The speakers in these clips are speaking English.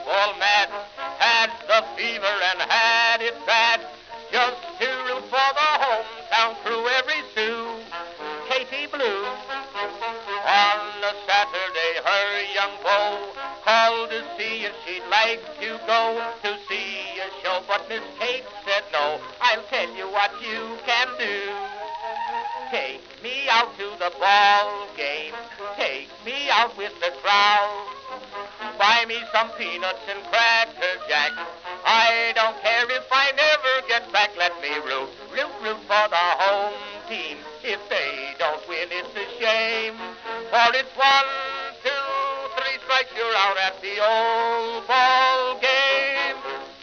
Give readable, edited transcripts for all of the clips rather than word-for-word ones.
baseball mad, had the fever and had it bad, just to root for the hometown crew every Sue, Katie Blue. On a Saturday, her young beau called to see if she'd like to go to see a show, but Miss Kate said no. I'll tell you what you can do. Take me out to the ball game. Take me out with the crowd. Buy me some peanuts and cracker jack. I don't care if I never get back. Let me root for the home team. If they don't win, it's a shame. For it's 1, 2, 3 strikes, you're out at the old ball game.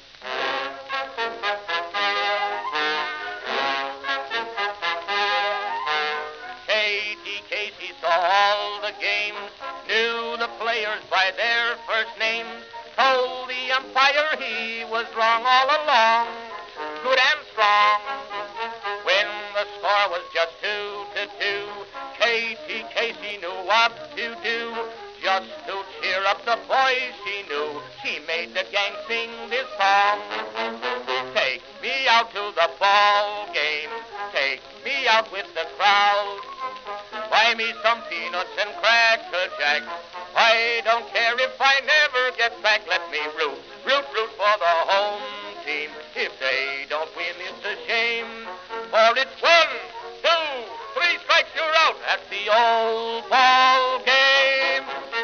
Katie Casey saw all the games, knew the players by their first names, told the umpire he was wrong all along, good and strong. When the score was just 2-2, Katie Casey knew what to do. Just to cheer up the boys she knew, she made the gang sing this song. Take me out to the ball game. Take me out with the crowd. Buy me some peanuts and cracker jack. I don't care if I never get back. Let me root for the home team. If they don't win, it's a shame. For it's 1, 2, 3 strikes, you're out at the old ball game.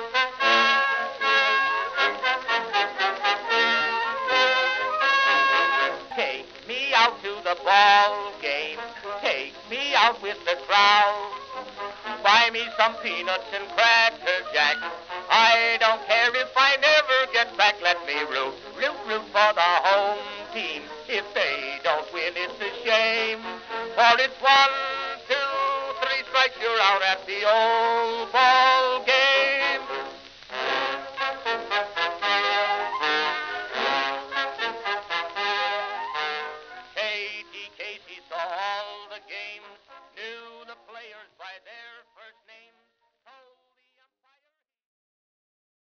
Take me out to the ball game. Take me out with the crowd. Buy me some peanuts and cracker jack. I don't care if I never get back. Let me root for the home team. If they don't win, it's a shame. For it's 1, 2, 3 strikes, you're out at the old ball game.